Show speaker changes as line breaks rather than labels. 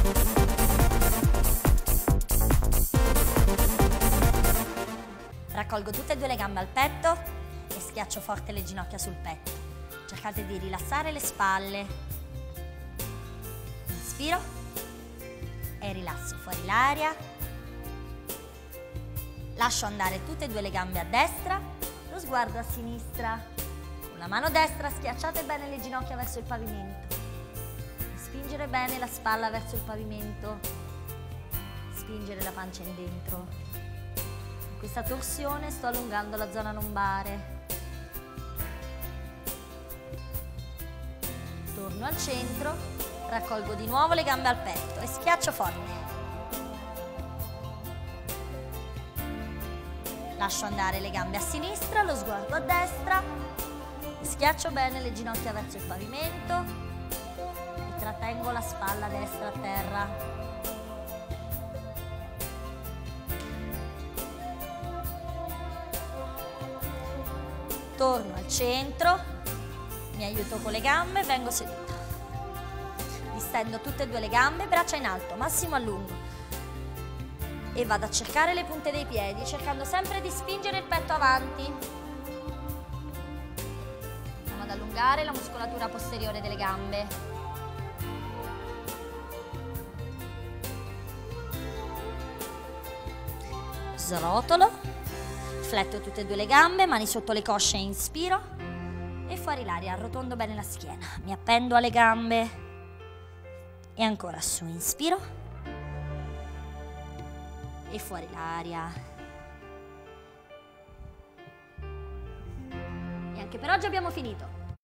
Raccolgo tutte e due le gambe al petto e schiaccio forte le ginocchia sul petto. Cercate di rilassare le spalle. Inspiro e rilasso fuori l'aria. Lascio andare tutte e due le gambe a destra, lo sguardo a sinistra. Con la mano destra schiacciate bene le ginocchia verso il pavimento. Spingere bene la spalla verso il pavimento. Spingere la pancia in dentro. In questa torsione sto allungando la zona lombare. Torno al centro, raccolgo di nuovo le gambe al petto e schiaccio forte. Lascio andare le gambe a sinistra, lo sguardo a destra, schiaccio bene le ginocchia verso il pavimento e trattengo la spalla destra a terra. Torno al centro, mi aiuto con le gambe, vengo seduta. Distendo tutte e due le gambe, braccia in alto, massimo allungo. E vado a cercare le punte dei piedi, cercando sempre di spingere il petto avanti. Andiamo ad allungare la muscolatura posteriore delle gambe. Srotolo. Fletto tutte e due le gambe, mani sotto le cosce, inspiro e fuori l'aria, arrotondo bene la schiena, mi appendo alle gambe e ancora su, inspiro e fuori l'aria. E anche per oggi abbiamo finito.